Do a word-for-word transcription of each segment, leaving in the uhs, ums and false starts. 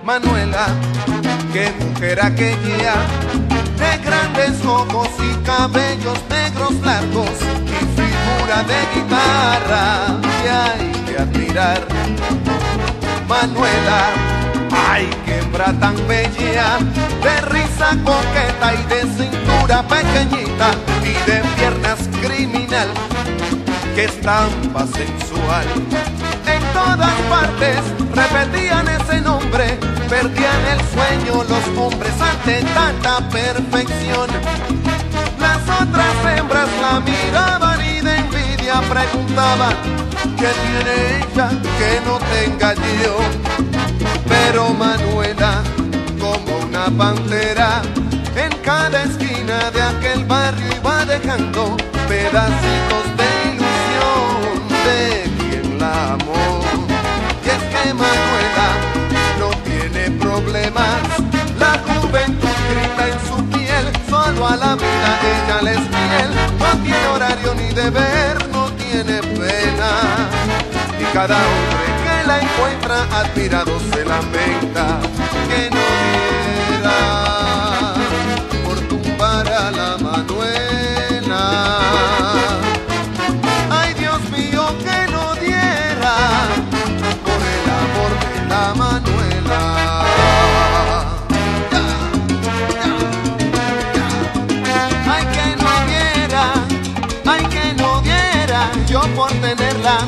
Manuela, qué mujer aquella, de grandes ojos y cabellos negros largos y figura de guitarra que hay que admirar. Manuela, ay, qué hembra tan bella, de risa coqueta y de cintura pequeñita y de piernas criminal, que estampa sensual. En todas partes repetían ese nombre, perdían el sueño los hombres ante tanta perfección. Las otras hembras la miraban y de envidia preguntaban: ¿qué tiene ella que no tenga yo? Pero Manuela, como una pantera, en cada esquina de aquel barrio iba dejando pedacitos de ilusión de quien la amó. Y es que Manuela no tiene problemas, la juventud grita en su piel, solo a la vida ella le es fiel, no tiene horario ni deber, no tiene pena. Y cada hombre que la encuentra admirado se lamenta que no diera por tumbar a la Manuela. Ay, Dios mío, que no diera por el amor de la Manuela. Ya, ya, ya. Ay, que no diera, ay, que no diera yo por tenerla.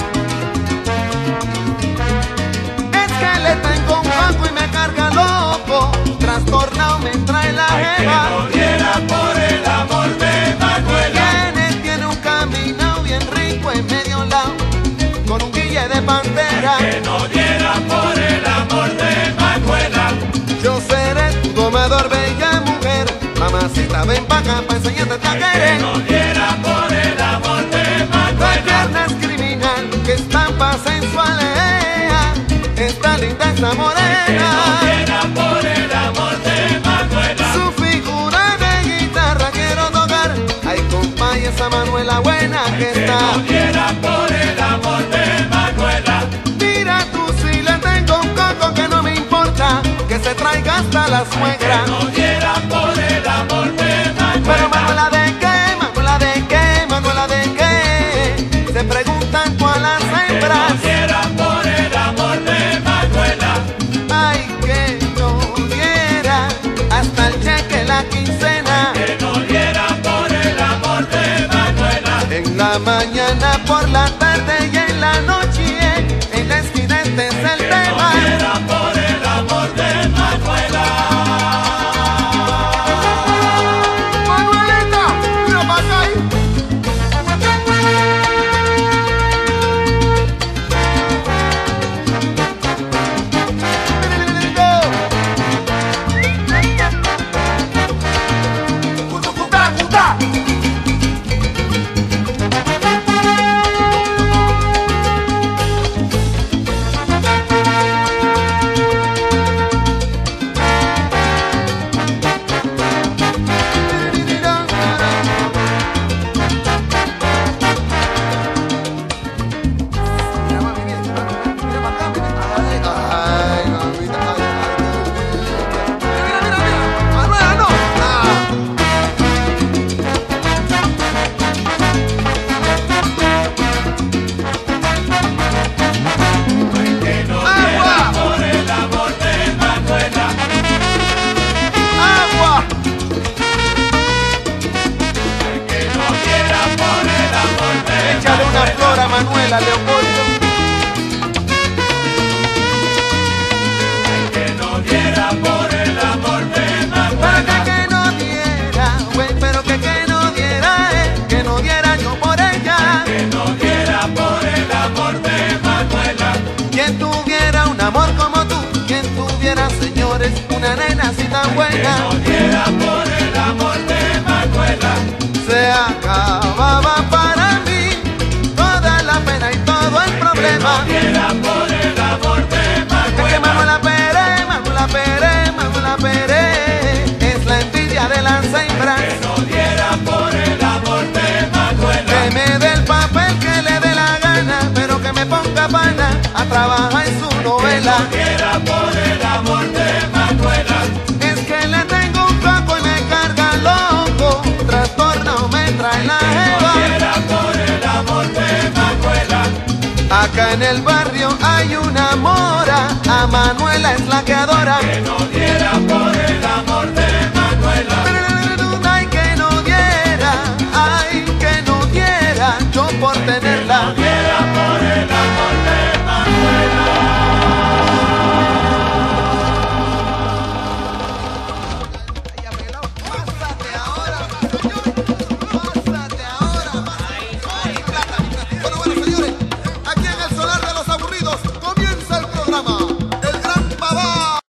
Le tengo un banco y me carga loco, trastornado me trae la jeva. Que no diera por el amor de Manuela. Tiene, tiene un caminado bien rico en medio lado, con un guille de pantera. Que no diera por el amor de Manuela. Yo seré tu domador, bella mujer, mamacita, ven pa' acá pa' enseñarte a querer. Que no diera por el amor de Manuela. La pierna es criminal, que estampa sensual, esta linda, esta morena. Que no diera por el amor de Manuela. Su figura de guitarra quiero tocar. Ay, compa, y esa Manuela buena que Que está. no diera por el amor de Manuela. Mira tú, si le tengo un coco que no me importa, que se traiga hasta la suegra. Que no diera por el amor de Manuela. Pero Manuela de qué, Manuela de qué, Manuela de qué, se preguntan cuál las hembras. Que no diera por el amor de Manuela. Ay, que no diera hasta el cheque la quincena. Que no diera por el amor de Manuela. En la mañana, por la tarde y en la noche, en la esquina este es el Que tema. no diera por el amor de Manuela. Manuelita, mira pa' acá. Cuta, cuta. Manuela Leopoldo. Que no diera por el amor de Manuela. Para que, que no diera, güey, pero que que no diera, eh, que no diera yo por ella. Que no diera por el amor de Manuela. Quien tuviera un amor como tú, quien tuviera, señores, una nena así tan Que buena. no diera por el amor de Manuela. Se acababa para mí toda la pena y todo el problema. Que no diera por el amor de Es que Manuela. Manuela Pérez, Manuela Pérez, Manuela Pérez es la envidia de las hembras. Que no diera por el amor de Manuela. Que me dé el papel que le dé la gana, pero que me ponga pana a trabajar en su novela. Que no diera por el amor amor de Manuela. Es que le tengo un coco y me carga loco, trastorno me trae la jeva. Que no diera por el amor de Manuela. Acá en el barrio hay una mora, a Manuela es la que adora. Que no diera por el amor de Manuela. Ay, que no diera, ay, que no diera, yo por tener